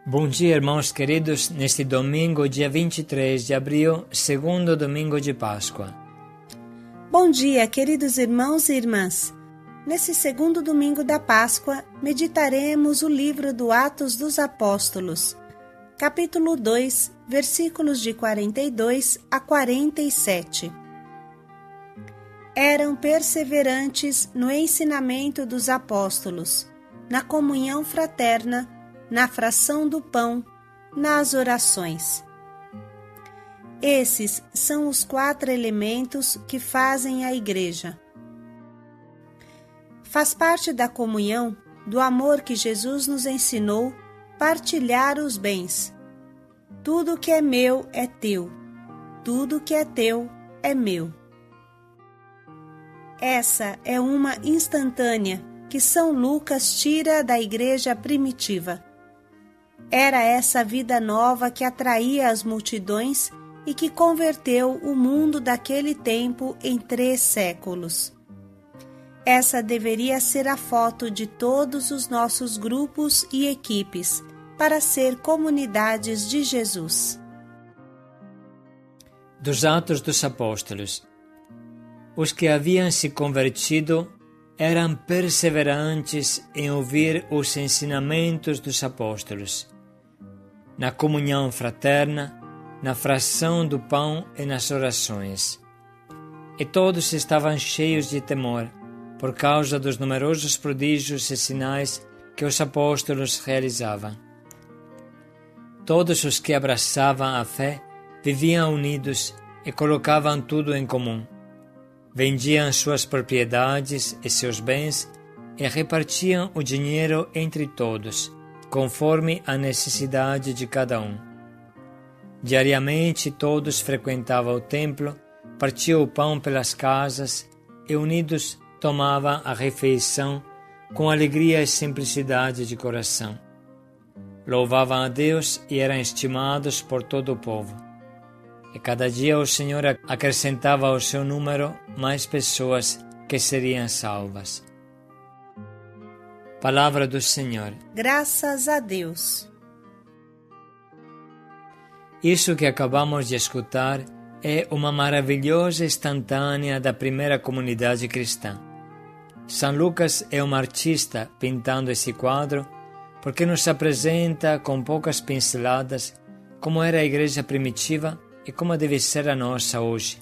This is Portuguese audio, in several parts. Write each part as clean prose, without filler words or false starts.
Bom dia, irmãos queridos, neste domingo, dia 23 de abril, segundo domingo de Páscoa. Bom dia, queridos irmãos e irmãs. Nesse segundo domingo da Páscoa, meditaremos o livro do Atos dos Apóstolos, capítulo 2, versículos de 42 a 47. Eram perseverantes no ensinamento dos apóstolos, na comunhão fraterna, na fração do pão, nas orações. Esses são os 4 elementos que fazem a Igreja. Faz parte da comunhão, do amor que Jesus nos ensinou, partilhar os bens. Tudo que é meu é teu, tudo que é teu é meu. Essa é uma instantânea que São Lucas tira da Igreja primitiva. Era essa vida nova que atraía as multidões e que converteu o mundo daquele tempo em 3 séculos. Essa deveria ser a foto de todos os nossos grupos e equipes, para ser comunidades de Jesus. Dos Atos dos Apóstolos. Os que haviam se convertido eram perseverantes em ouvir os ensinamentos dos apóstolos, na comunhão fraterna, na fração do pão e nas orações. E todos estavam cheios de temor, por causa dos numerosos prodígios e sinais que os apóstolos realizavam. Todos os que abraçavam a fé viviam unidos e colocavam tudo em comum. Vendiam suas propriedades e seus bens e repartiam o dinheiro entre todos, conforme a necessidade de cada um. Diariamente todos frequentavam o templo, partiam o pão pelas casas e unidos tomavam a refeição com alegria e simplicidade de coração. Louvavam a Deus e eram estimados por todo o povo. E cada dia o Senhor acrescentava ao seu número mais pessoas que seriam salvas. Palavra do Senhor. Graças a Deus. Isso que acabamos de escutar é uma maravilhosa instantânea da primeira comunidade cristã. São Lucas é um artista pintando esse quadro porque nos apresenta com poucas pinceladas como era a igreja primitiva e como deve ser a nossa hoje.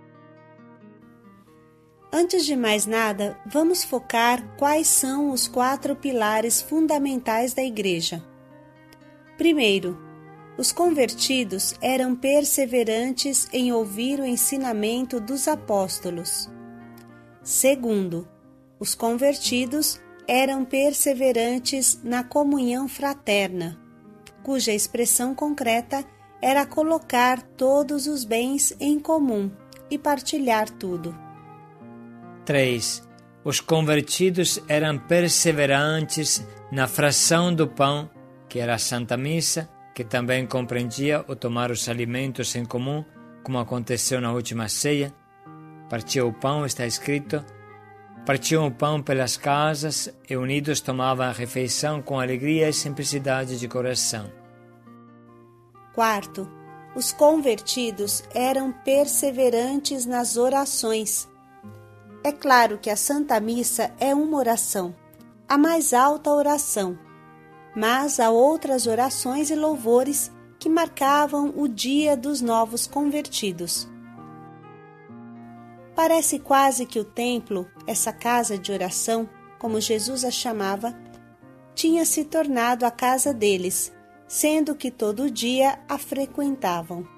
Antes de mais nada, vamos focar quais são os 4 pilares fundamentais da Igreja. Primeiro, os convertidos eram perseverantes em ouvir o ensinamento dos apóstolos. Segundo, os convertidos eram perseverantes na comunhão fraterna, cuja expressão concreta era colocar todos os bens em comum e partilhar tudo. 3. Os convertidos eram perseverantes na fração do pão, que era a Santa Missa, que também compreendia o tomar os alimentos em comum, como aconteceu na última ceia. Partiam o pão, está escrito, partiam o pão pelas casas e unidos tomavam a refeição com alegria e simplicidade de coração. Quarto, os convertidos eram perseverantes nas orações. É claro que a Santa Missa é uma oração, a mais alta oração, mas há outras orações e louvores que marcavam o dia dos novos convertidos. Parece quase que o templo, essa casa de oração, como Jesus a chamava, tinha se tornado a casa deles, sendo que todo dia a frequentavam.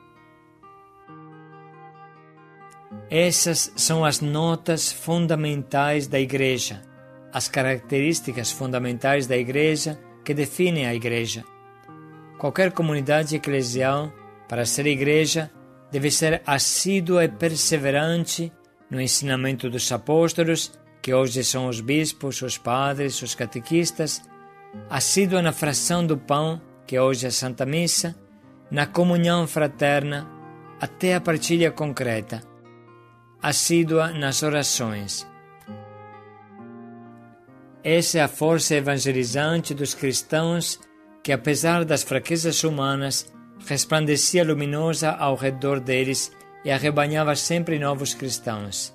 Essas são as notas fundamentais da Igreja, as características fundamentais da Igreja que definem a Igreja. Qualquer comunidade eclesial, para ser Igreja, deve ser assídua e perseverante no ensinamento dos apóstolos, que hoje são os bispos, os padres, os catequistas, assídua na fração do pão, que hoje é a Santa Missa, na comunhão fraterna, até a partilha concreta, assídua nas orações. Essa é a força evangelizante dos cristãos que, apesar das fraquezas humanas, resplandecia luminosa ao redor deles e arrebanhava sempre novos cristãos.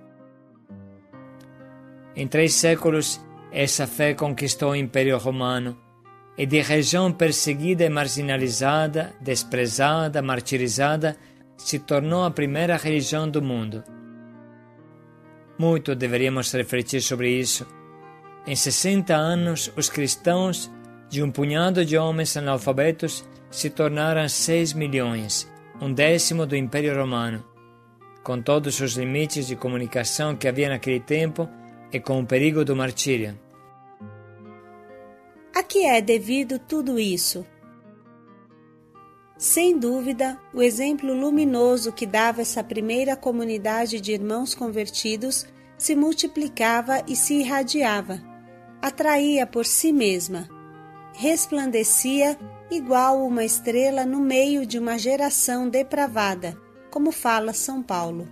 Em 3 séculos, essa fé conquistou o Império Romano e, de região perseguida e marginalizada, desprezada, martirizada, se tornou a primeira religião do mundo. Muito deveríamos refletir sobre isso. Em 60 anos, os cristãos, de um punhado de homens analfabetos, se tornaram 6 milhões, 1/10 do Império Romano, com todos os limites de comunicação que havia naquele tempo e com o perigo do martírio. A que é devido tudo isso? Sem dúvida, o exemplo luminoso que dava essa primeira comunidade de irmãos convertidos se multiplicava e se irradiava, atraía por si mesma, resplandecia igual uma estrela no meio de uma geração depravada, como fala São Paulo.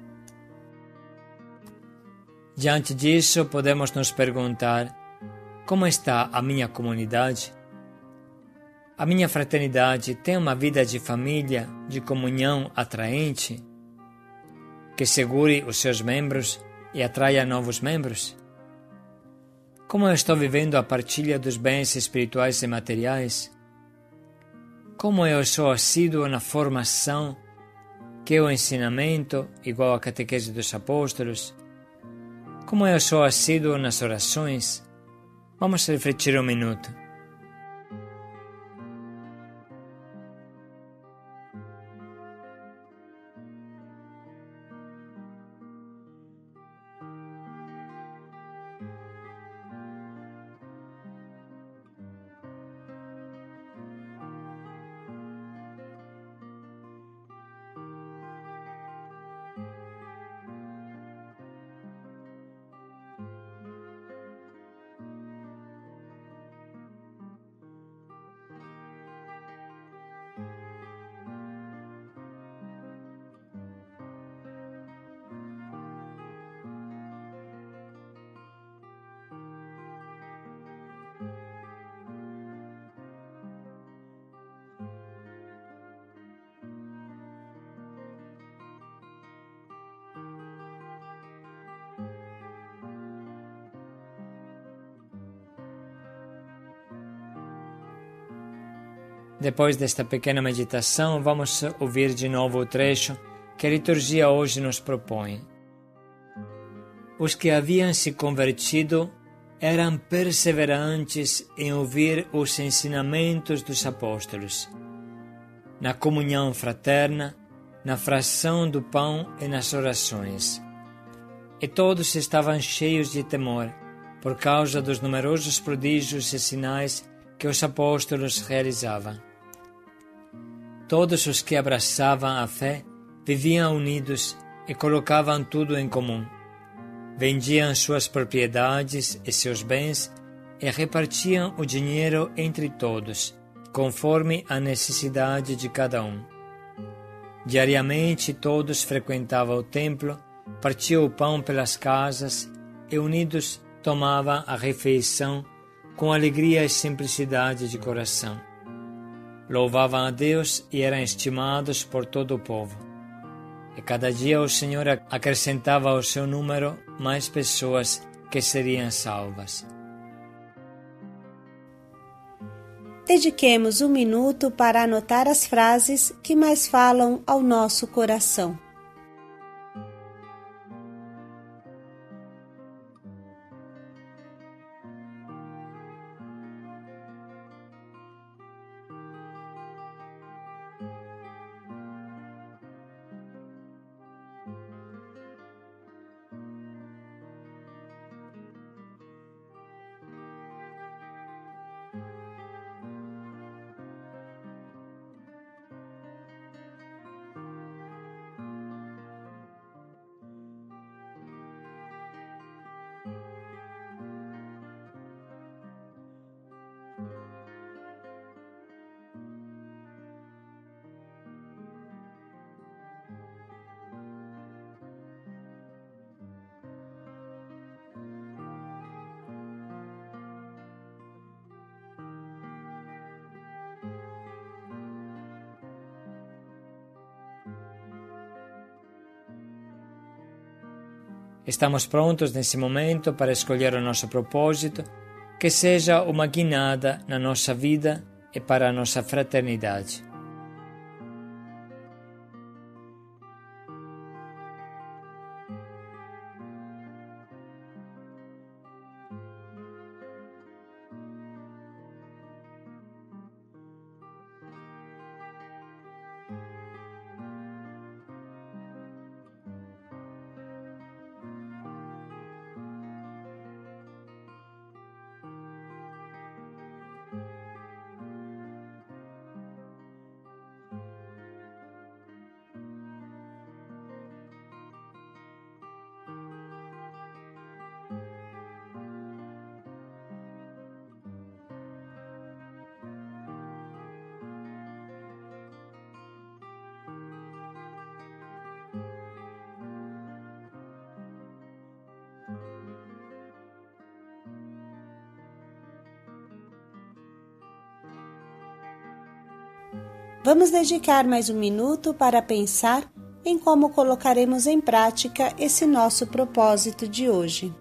Diante disso, podemos nos perguntar: como está a minha comunidade? A minha fraternidade tem uma vida de família, de comunhão atraente, que segure os seus membros e atraia novos membros? Como eu estou vivendo a partilha dos bens espirituais e materiais? Como eu sou assíduo na formação, que é o ensinamento, igual à catequese dos apóstolos? Como eu sou assíduo nas orações? Vamos refletir um minuto. Depois desta pequena meditação, vamos ouvir de novo o trecho que a liturgia hoje nos propõe. Os que haviam se convertido eram perseverantes em ouvir os ensinamentos dos apóstolos, na comunhão fraterna, na fração do pão e nas orações. E todos estavam cheios de temor, por causa dos numerosos prodígios e sinais que os apóstolos realizavam. Todos os que abraçavam a fé viviam unidos e colocavam tudo em comum. Vendiam suas propriedades e seus bens e repartiam o dinheiro entre todos, conforme a necessidade de cada um. Diariamente todos frequentavam o templo, partiam o pão pelas casas e unidos tomavam a refeição com alegria e simplicidade de coração. Louvavam a Deus e eram estimados por todo o povo. E cada dia o Senhor acrescentava ao seu número mais pessoas que seriam salvas. Dediquemos um minuto para anotar as frases que mais falam ao nosso coração. Estamos prontos nesse momento para escolher o nosso propósito, que seja uma guinada na nossa vida e para a nossa fraternidade. Vamos dedicar mais um minuto para pensar em como colocaremos em prática esse nosso propósito de hoje.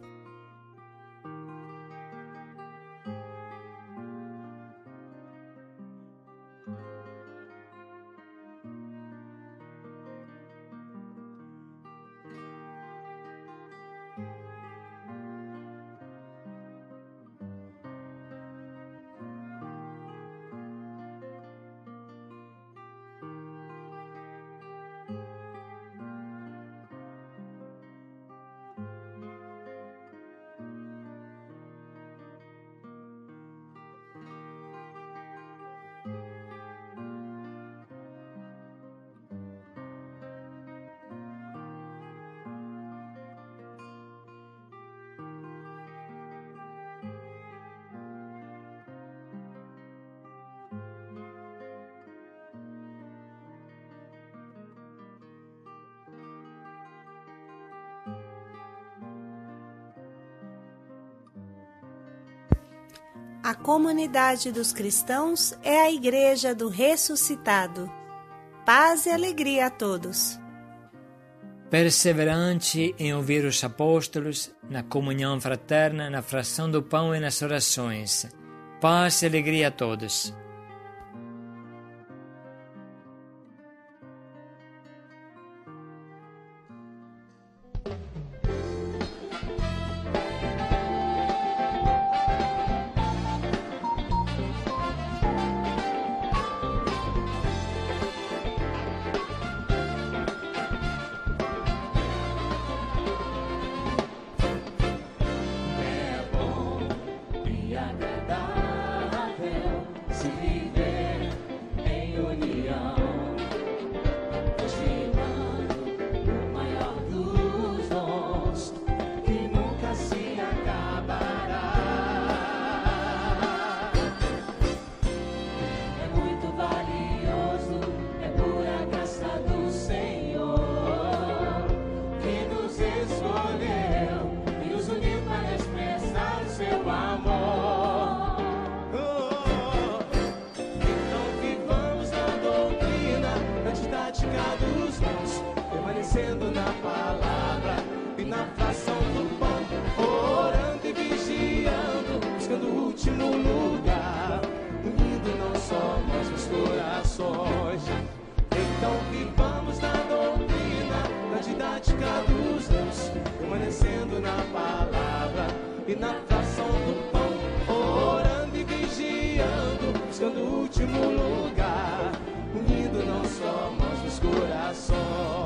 A comunidade dos cristãos é a Igreja do Ressuscitado. Paz e alegria a todos. Perseverante em ouvir os apóstolos, na comunhão fraterna, na fração do pão e nas orações. Paz e alegria a todos. Permanecendo na palavra e na fração do pão, orando e vigiando, buscando o último lugar, unindo não só nós os corações. Então vivamos na doutrina, na didática dos dons, permanecendo na palavra e na fração do pão, orando e vigiando, buscando o último lugar, unindo não só nós os corações.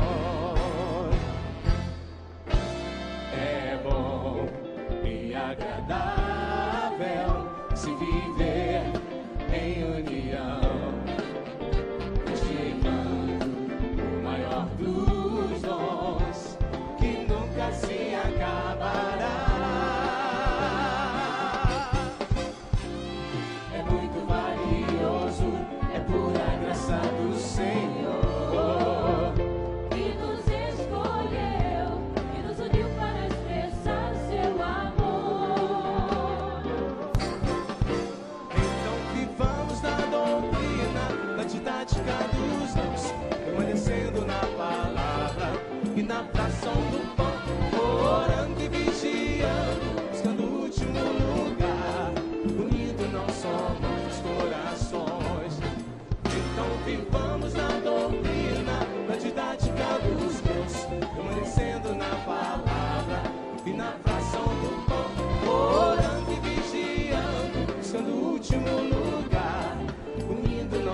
Agradável se viver em união, estimando o maior dos dons que nunca se acabará. É muito valioso, é pura graça do Senhor. Permanecendo na palavra e na fração do pão.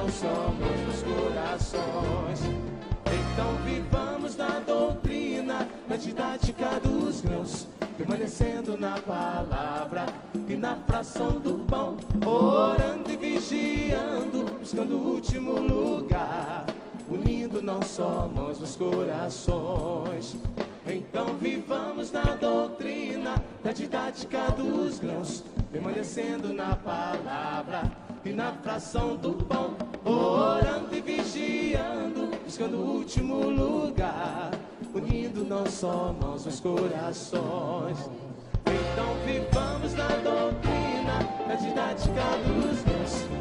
não somos dos corações. Então vivamos na doutrina, na didática dos grãos, permanecendo na palavra e na fração do pão, orando e vigiando, buscando o último lugar, unindo não só mãos nos corações. Então vivamos na doutrina, na didática dos grãos, permanecendo na palavra e na fração do pão, orando e vigiando, buscando o último lugar, unindo não só mãos nos corações. Então vivamos na doutrina, na didática dos grãos,